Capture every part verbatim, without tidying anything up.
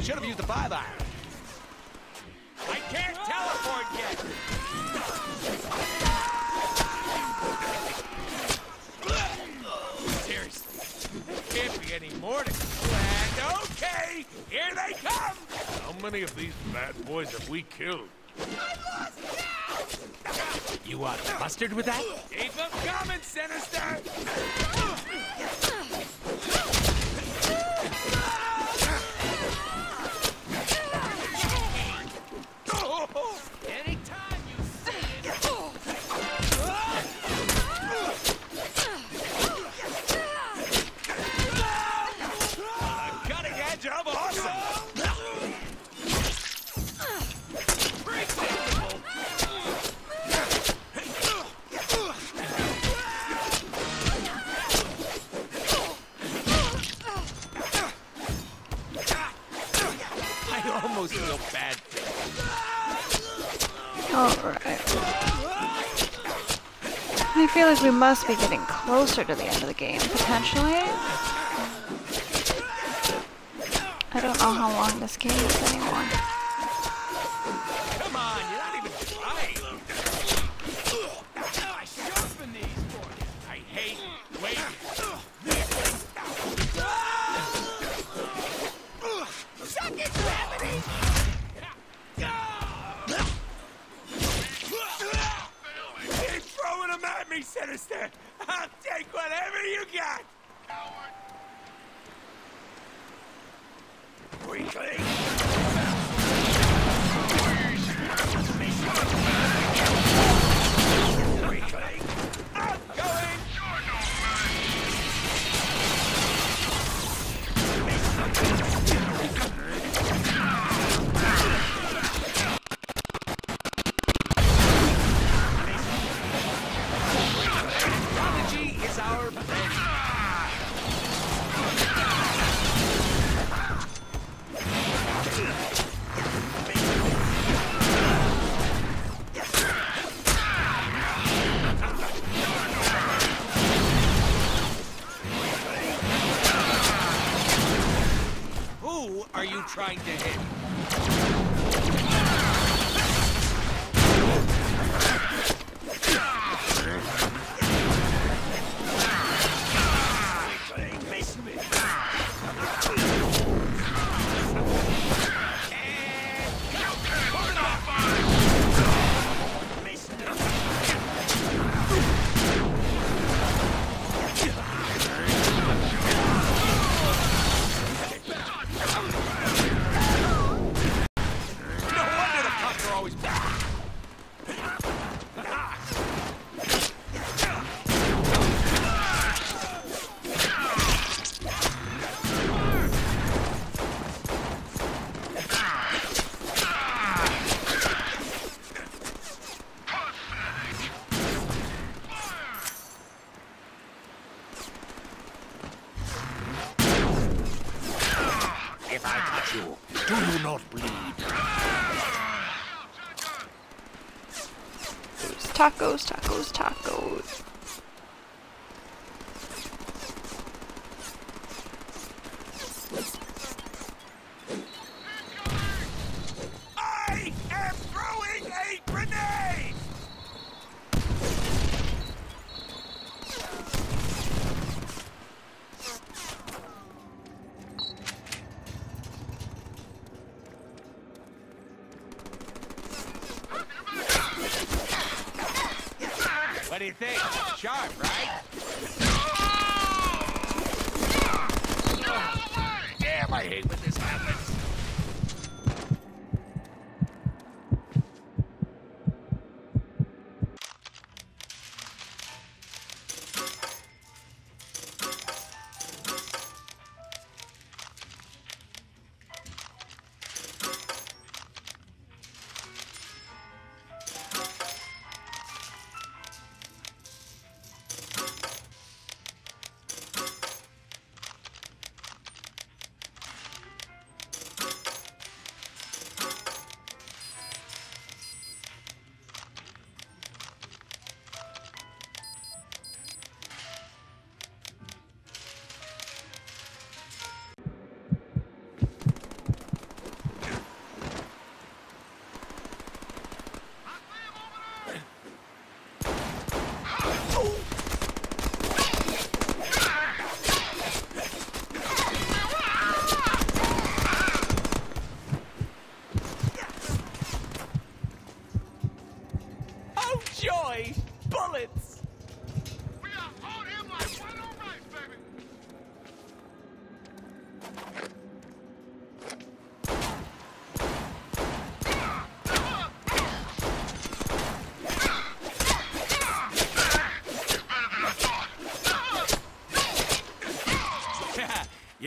should have used the five iron. I can't teleport yet. Seriously, there can't be any more to go. And okay, here they come. How many of these bad boys have we killed? You want mustard with that? Keep them coming, Sinister! Anytime you see it! A cutting edge of awesome! Feel bad. Alright. I feel like we must be getting closer to the end of the game, potentially. I don't know how long this game is anymore. Come on, you're not even trying. I sharpen these for you. I hate waiting. Suck it, gravity! Keep throwing them at me, Sinister! I'll take whatever you got! Weakling! Weakling! Outgoing! Prodigy is our friend. Who are you trying to hit? If I touch you, do you not bleed? Tacos, tacos, tacos. I am throwing a grenade! What do you think? Sharp, right? Damn, I hate when this happens.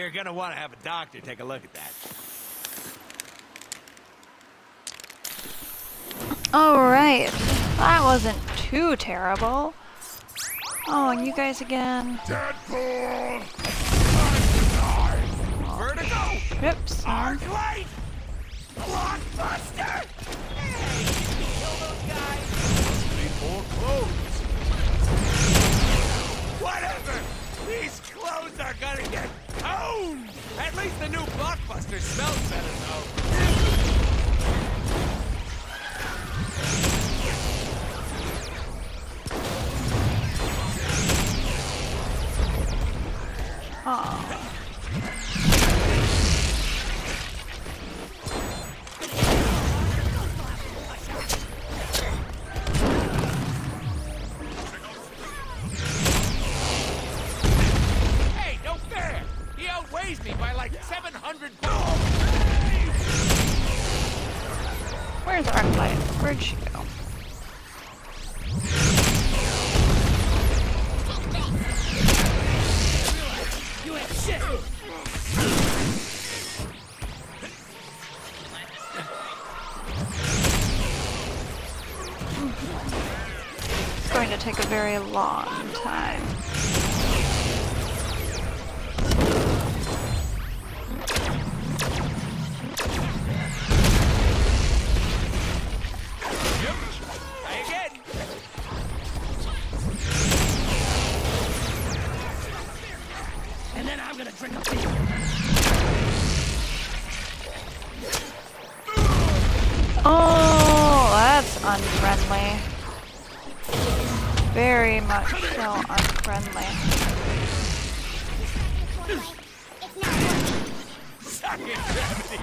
You're gonna want to have a doctor take a look at that. Alright. That wasn't too terrible. Oh, and you guys again. Deadpool! Vertigo! Oops. Arclight! Blockbuster! Hey, did we kill those guys? Need more clothes. Whatever! These clothes are gonna get owned! At least the new Blockbuster smells better, though. Oh. Hey, no fair! He outweighs me by like seven hundred pounds! Where's Arclight? Where'd she go? You ain't shit! It's going to take a very long time. Try again! And then I'm gonna drink a beer. Oh, that's unfriendly. Very much so unfriendly. Suck it, gravity!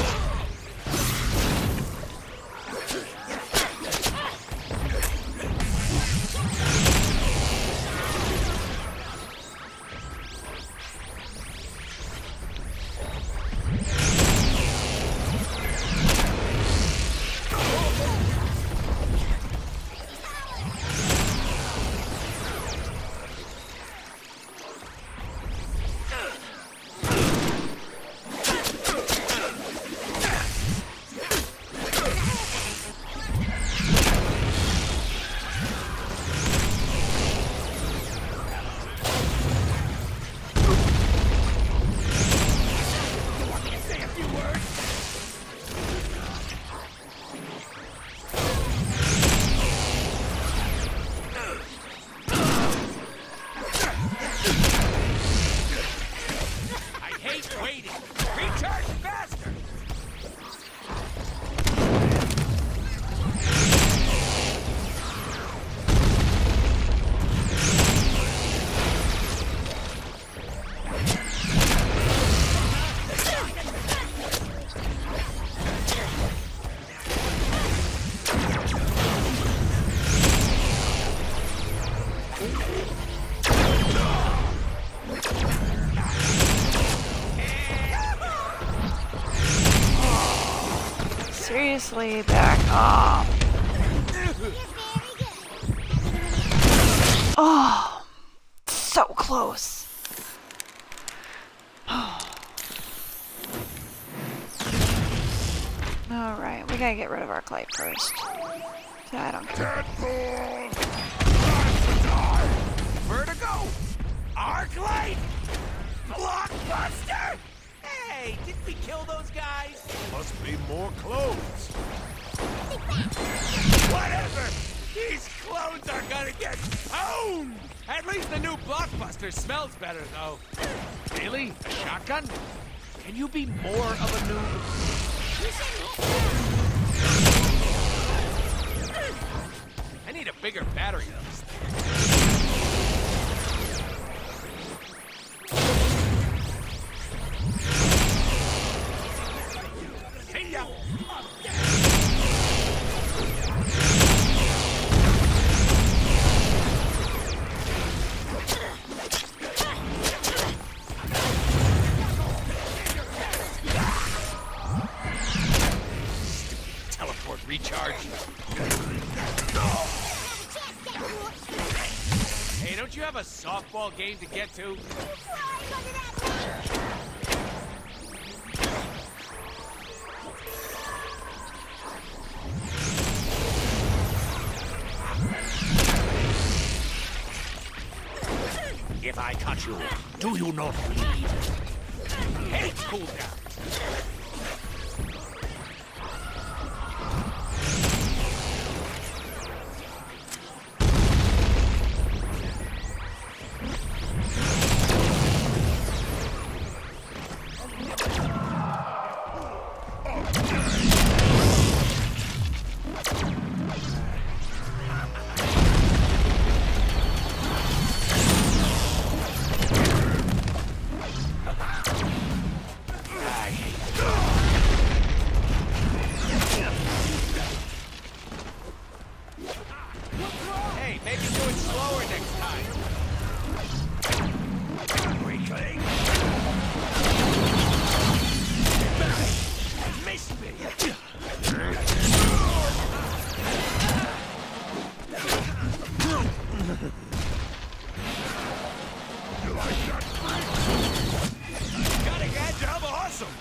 Recharge faster! Seriously, back off. Oh, so close. Alright, we gotta get rid of Arclight first. I don't care. Deadpool! Vertigo! Arclight! Blockbuster! Hey, didn't we kill those guys? Must be more clothes. Whatever! These clones are gonna get owned! At least the new Blockbuster smells better, though. Really? A shotgun? Can you be more of a noob? I need a bigger battery. See ya! Teleport recharge. Hey, don't you have a softball game to get to? touch you. Do you not bleed? Hate cooldown. Hey, maybe do it slower next time. Weakling. Miss me. You like that? Cutting edge of awesome.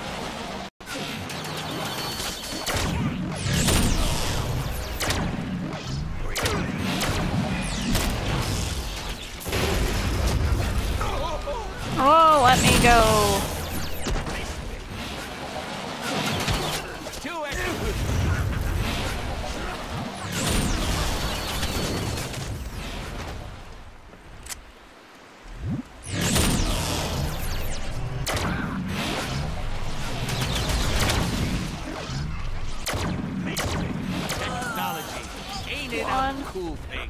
Oh, let me go. Two extra. Technology. Ain't it One. a cool thing?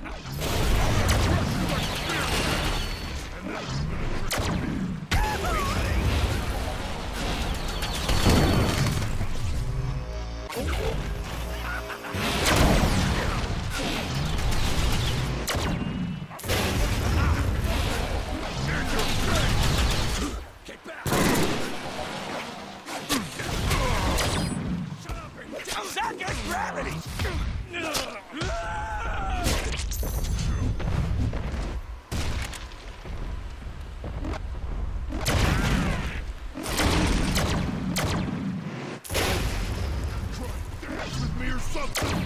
Second gravity! Dance with me or something!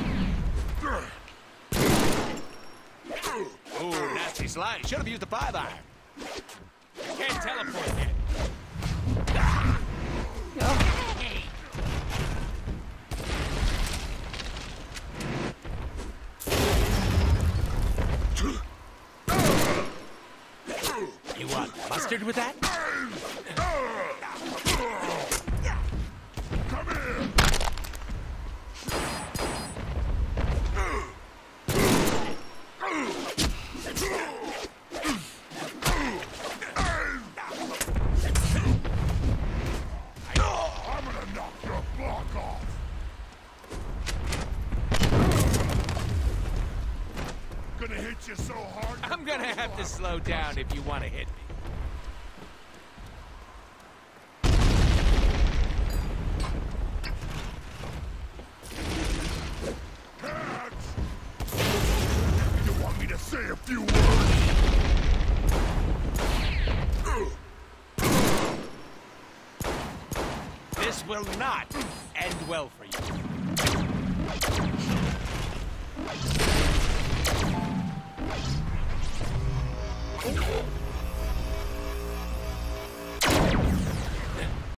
Ooh, nasty slide. Should have used the five iron. Can't teleport yet. You want mustard with that? Come here! I'm gonna knock your block off! Gonna hit you so hard. I'm gonna have to slow down if you want to hit me. Cats! You want me to say a few words? This will not end well for you.